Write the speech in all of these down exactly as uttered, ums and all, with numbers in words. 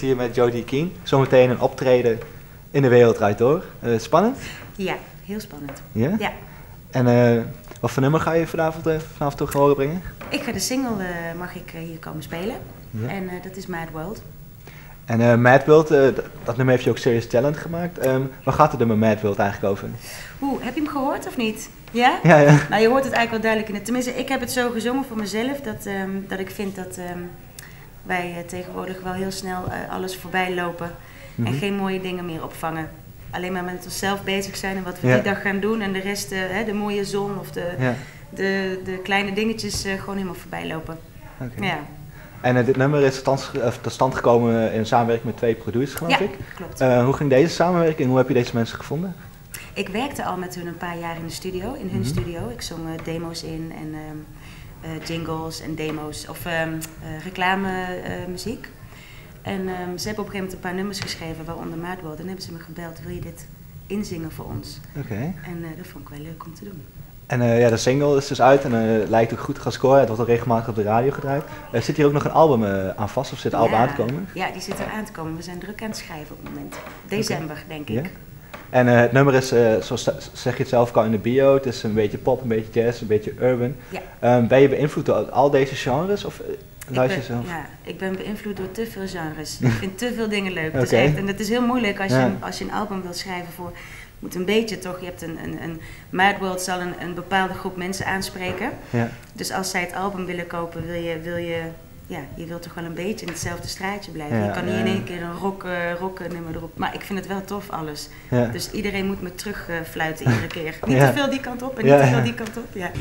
zit hier met Jodie Kien. Zometeen een optreden in De Wereld Draait Door. Uh, spannend? Ja, heel spannend. Ja? Ja. En uh, wat voor nummer ga je vanavond, uh, vanavond toch horen brengen? Ik ga de single, uh, mag ik uh, hier komen spelen. Ja. En uh, dat is Mad World. En uh, Mad World, uh, dat nummer heeft je ook Serious Talent gemaakt. Um, waar gaat het nummer Mad World eigenlijk over? Oeh, heb je hem gehoord of niet? Ja? Ja, ja. Nou, je hoort het eigenlijk wel duidelijk in het. Tenminste, ik heb het zo gezongen voor mezelf dat, um, dat ik vind dat um, wij uh, tegenwoordig wel heel snel uh, alles voorbij lopen mm-hmm. en geen mooie dingen meer opvangen. Alleen maar met onszelf bezig zijn en wat we ja. die dag gaan doen en de rest, uh, hè, de mooie zon of de, ja. de, de kleine dingetjes uh, gewoon helemaal voorbij lopen. Okay. Ja. En uh, dit nummer is tot stand gekomen in samenwerking met twee producers, geloof ja, ik. Klopt. Uh, hoe ging deze samenwerking en hoe heb je deze mensen gevonden? Ik werkte al met hun een paar jaar in de studio, in hun mm-hmm. studio. Ik zong uh, demo's in en um, uh, jingles en demo's of um, uh, reclame uh, muziek. En um, ze hebben op een gegeven moment een paar nummers geschreven, waaronder Mad World. En hebben ze me gebeld, wil je dit inzingen voor ons? Oké. Okay. En uh, dat vond ik wel leuk om te doen. En uh, ja, de single is dus uit en uh, lijkt ook goed te gaan scoren. Het wordt ook regelmatig op de radio gedraaid. Uh, zit hier ook nog een album uh, aan vast of zit het ja, album aan te komen? Ja, die zit er aan te komen. We zijn druk aan het schrijven op het moment. December, okay. denk ik. Ja? En uh, het nummer is, uh, zoals zeg je het zelf al in de bio, het is een beetje pop, een beetje jazz, een beetje urban. Ja. Um, ben je beïnvloed door al deze genres? Of, uh, luister je zelf? Ja, ik ben beïnvloed door te veel genres. Ik vind te veel dingen leuk. Okay. Het is echt, en het is heel moeilijk als, ja. je, als je een album wilt schrijven voor... moet een beetje toch, je hebt een, een, een Mad World zal een, een bepaalde groep mensen aanspreken. Ja. Dus als zij het album willen kopen, wil je, wil je, ja, je wilt toch wel een beetje in hetzelfde straatje blijven. Ja, je kan niet ja. in één keer een rock, uh, rock nummer erop. Maar ik vind het wel tof alles. Ja. Dus iedereen moet me terug uh, fluiten iedere keer. Niet ja. te veel die kant op en niet ja, te veel ja. die kant op. Ja.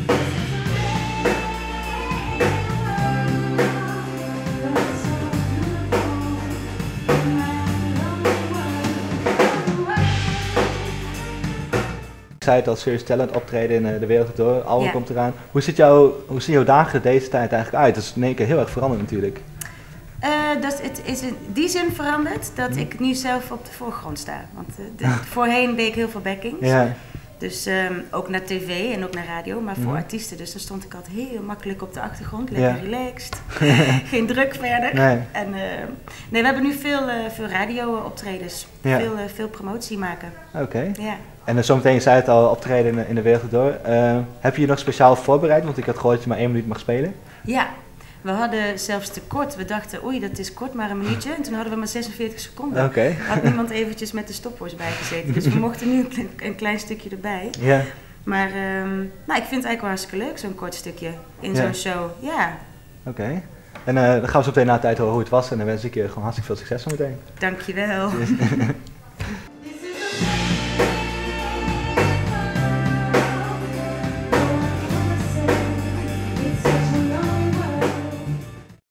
Ik zei het al, Serious Talent optreden in uh, De Wereld Door, album ja. komt eraan. Hoe ziet, jou, hoe zien jouw dagen deze tijd eigenlijk uit? Dat is in één keer heel erg veranderd natuurlijk. Uh, dat het is in die zin veranderd dat ik nu zelf op de voorgrond sta. Want uh, de, ah. voorheen deed ik heel veel backings. Ja. Dus um, ook naar tv en ook naar radio, maar voor mm. artiesten. Dus dan stond ik altijd heel makkelijk op de achtergrond, lekker ja. relaxed. Geen druk verder. Nee. En, uh, nee, we hebben nu veel, uh, veel radio-optredens, ja. veel, uh, veel promotie maken. Oké. Okay. Ja. En uh, zometeen, je zei het al, optreden in, in De Wereld Door. Uh, heb je je nog speciaal voorbereid? Want ik had gehoord dat je maar één minuut mag spelen. Ja. We hadden zelfs te kort. We dachten, oei, dat is kort, maar een minuutje. En toen hadden we maar zesenveertig seconden. Okay. Had niemand eventjes met de stopwatch bijgezeten. Dus we mochten nu een, een klein stukje erbij. Ja. Maar um, nou, ik vind het eigenlijk wel hartstikke leuk, zo'n kort stukje in ja. zo'n show. Ja. Oké. Okay. En uh, dan gaan we zo meteen na de tijd horen hoe het was. En dan wens ik je gewoon hartstikke veel succes zometeen. Dankjewel.